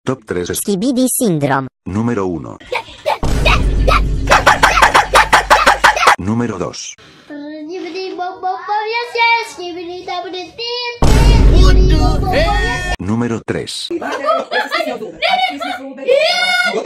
Top 3 Skibidi Syndrome. Número 1. Número 2. Número 3.